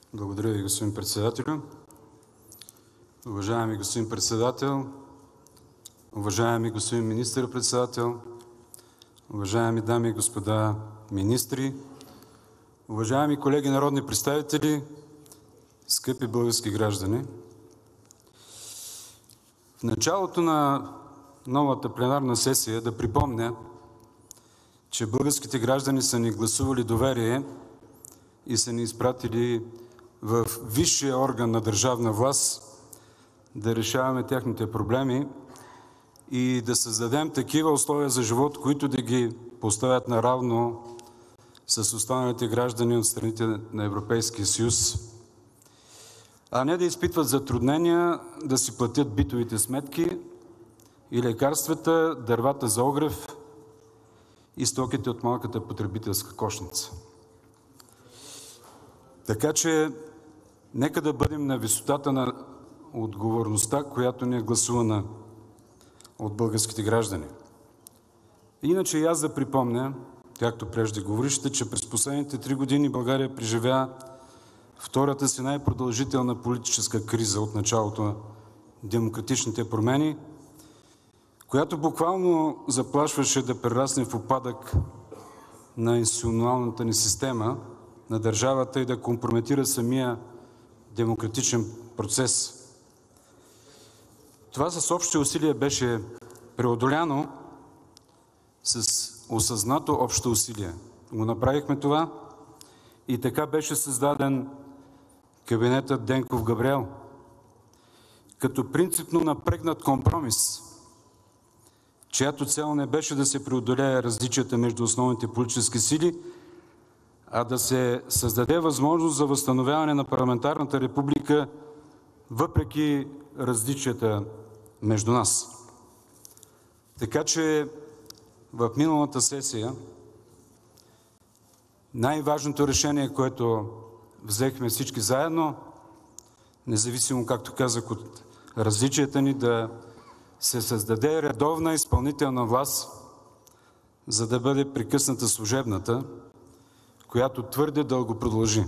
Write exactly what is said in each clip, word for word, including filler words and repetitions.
Благодаря ви, господин председателю. Уважаеми господин председател, уважаеми господин министър-председател, уважаеми дами и господа министри, уважаеми колеги народни представители, скъпи български граждани! В началото на новата пленарна сесия да припомня, че българските граждани са ни гласували доверие и са ни изпратили в висшия орган на държавна власт да решаваме техните проблеми и да създадем такива условия за живот, които да ги поставят наравно с останалите граждани от страните на Европейския съюз, а не да изпитват затруднения да си платят битовите сметки и лекарствата, дървата за огрев и стоките от малката потребителска кошница. Така че нека да бъдем на висотата на отговорността, която ни е гласувана от българските граждани. Иначе и аз да припомня, както преждеговорившите, че през последните три години България преживя втората си най-продължителна политическа криза от началото на демократичните промени, която буквално заплашваше да прерасне в упадък на институционалната ни система, на държавата и да компрометира самия демократичен процес. Това с общи усилия беше преодоляно с осъзнато общо усилие. Го направихме това и така беше създаден кабинетът Денков-Габриел, като принципно напрегнат компромис, чиято цел не беше да се преодолее различията между основните политически сили, а да се създаде възможност за възстановяване на парламентарната република въпреки различията между нас. Така че в миналата сесия най-важното решение, което взехме всички заедно, независимо, както казах, от различията ни, да се създаде редовна изпълнителна власт, за да бъде прекъсната служебната, която твърде дълго продължи.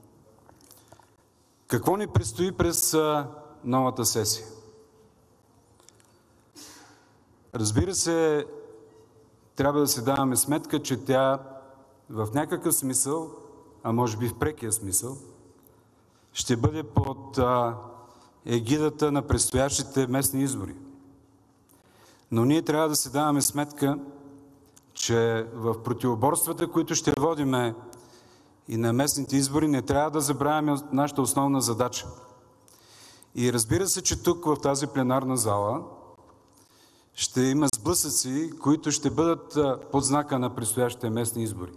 Какво ни предстои през новата сесия? Разбира се, трябва да си даваме сметка, че тя в някакъв смисъл, а може би в прекия смисъл, ще бъде под егидата на предстоящите местни избори. Но ние трябва да си даваме сметка, че в противоборствата, които ще водиме и на местните избори, не трябва да забравяме нашата основна задача. И разбира се, че тук в тази пленарна зала ще има сблъсъци, които ще бъдат под знака на предстоящите местни избори.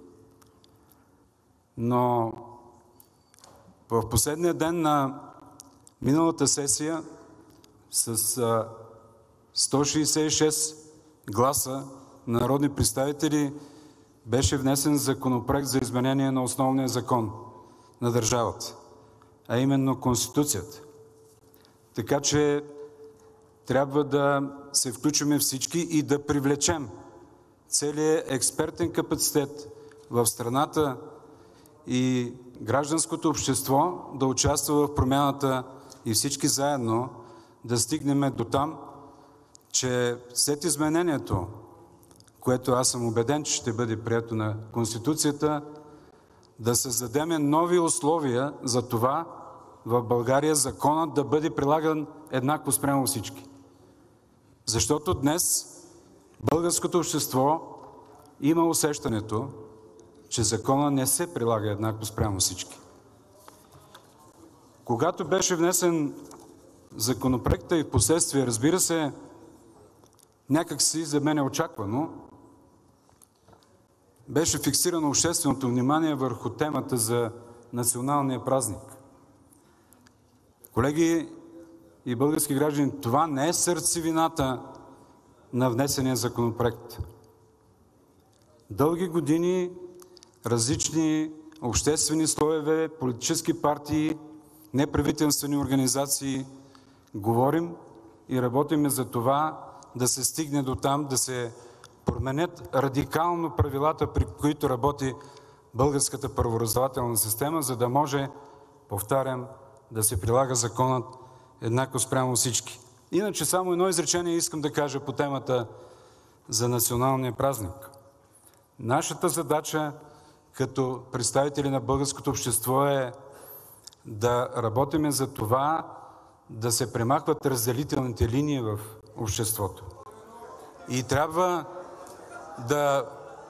Но в последния ден на миналата сесия с сто шейсет и шест гласа на народни представители беше внесен законопроект за изменение на основния закон на държавата, а именно Конституцията. Така че трябва да се включим всички и да привлечем целият експертен капацитет в страната и гражданското общество да участва в промяната и всички заедно да стигнем до там, че след изменението, което аз съм убеден, че ще бъде прието на Конституцията, да създадем нови условия за това в България законът да бъде прилаган еднакво спрямо всички. Защото днес българското общество има усещането, че законът не се прилага еднакво спрямо всички. Когато беше внесен законопроектът и впоследствие, разбира се, някак си за мен е очаквано, беше фиксирано общественото внимание върху темата за националния празник. Колеги и български граждани, това не е сърцевината на внесения законопроект. Дълги години различни обществени слоеве, политически партии, неправителствени организации говорим и работим за това да се стигне до там, да се променят радикално правилата, при които работи българската правораздавателна система, за да може повтарям, да се прилага законът еднакво спрямо всички. Иначе само едно изречение искам да кажа по темата за националния празник. Нашата задача като представители на българското общество е да работим за това да се премахват разделителните линии в обществото. И трябва да...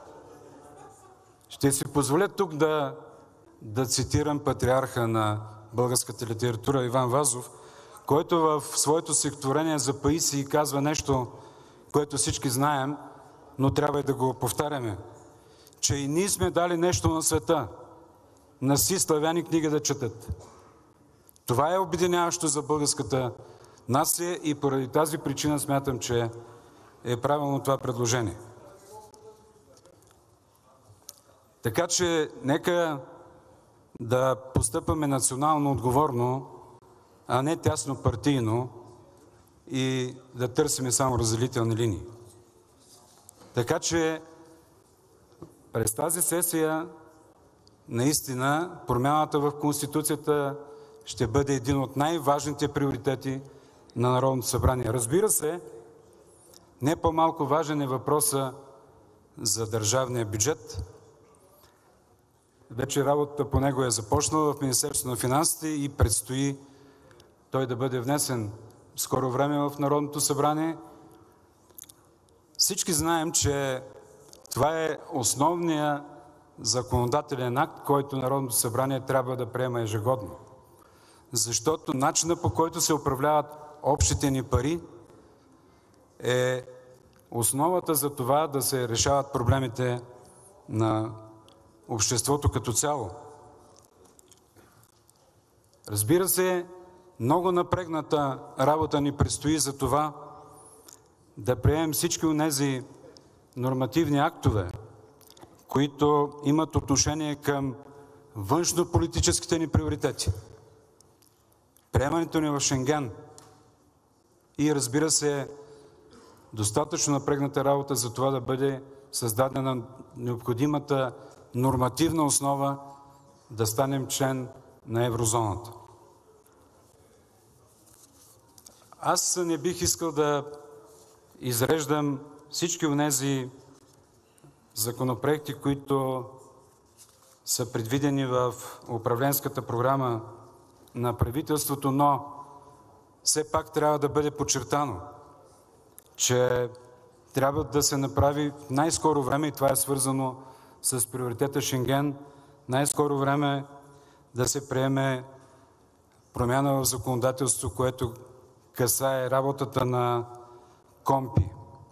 Ще си позволя тук да, да цитирам патриарха на българската литература Иван Вазов, който в своето стихотворение за Паисий казва нещо, което всички знаем, но трябва и да го повтаряме. Че и ние сме дали нещо на света, на си славяни книга да четат. Това е обединяващо за българската нация и поради тази причина смятам, че е правилно това предложение. Така че нека да постъпаме национално отговорно, а не тясно партийно и да търсиме само разделителни линии. Така че през тази сесия наистина промяната в Конституцията ще бъде един от най-важните приоритети на Народното събрание. Разбира се, не по-малко важен е въпросът за държавния бюджет. Вече работата по него е започнала в Министерството на финансите и предстои той да бъде внесен в скоро време в Народното събрание. Всички знаем, че това е основният законодателен акт, който Народното събрание трябва да приема ежегодно. Защото начинът, по който се управляват общите ни пари, е основата за това да се решават проблемите на обществото като цяло. Разбира се, много напрегната работа ни предстои за това да приемем всички онези нормативни актове, които имат отношение към външнополитическите ни приоритети. Приемането ни в Шенген и, разбира се, достатъчно напрегната работа за това да бъде създадена необходимата нормативна основа да станем член на еврозоната. Аз не бих искал да изреждам всички онези законопроекти, които са предвидени в управленската програма на правителството, но все пак трябва да бъде подчертано, че трябва да се направи в най-скоро време, и това е свързано с приоритета Шенген, най-скоро време да се приеме промяна в законодателството, което касае работата на КОНПИ.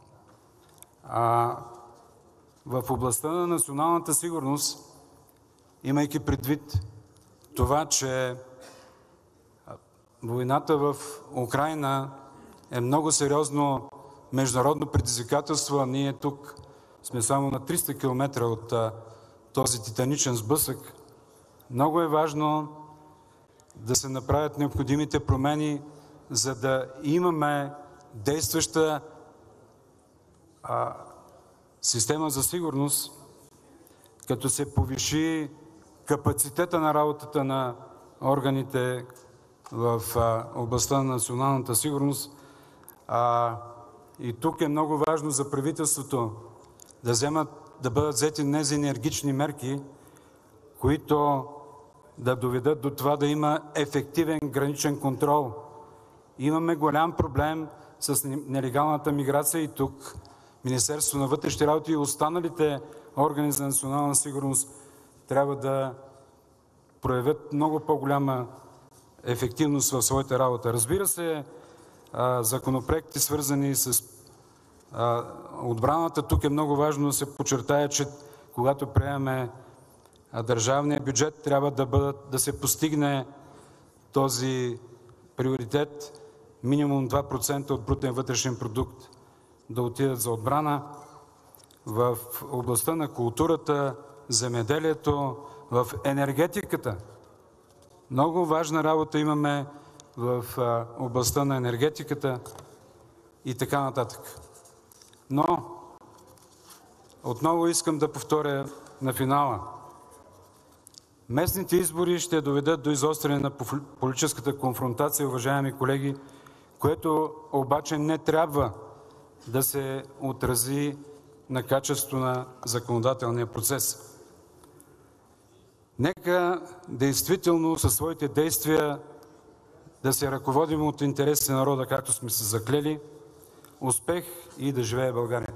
А в областта на националната сигурност, имайки предвид това, че войната в Украйна е много сериозно международно предизвикателство, а ние тук сме само на триста километра от а, този титаничен сблъсък, много е важно да се направят необходимите промени, за да имаме действаща а, система за сигурност, като се повиши капацитета на работата на органите в а, областта на националната сигурност. А, и тук е много важно за правителството да, вземат, да бъдат взети тези енергични мерки, които да доведат до това да има ефективен граничен контрол. Имаме голям проблем с нелегалната миграция и тук Министерството на вътрешните работи и останалите органи за национална сигурност трябва да проявят много по-голяма ефективност в своята работа. Разбира се, законопроекти, свързани с отбраната, тук е много важно да се подчертае, че когато приемаме държавния бюджет, трябва да, бъдат, да се постигне този приоритет минимум два процента от брутния вътрешен продукт да отидат за отбрана. В областта на културата, земеделието, в енергетиката. Много важна работа имаме в областта на енергетиката и така нататък. Но отново искам да повторя на финала. Местните избори ще доведат до изостряне на политическата конфронтация, уважаеми колеги, което обаче не трябва да се отрази на качеството на законодателния процес. Нека действително със своите действия да се ръководим от интересите на народа, както сме се заклели. Успех и да живее България!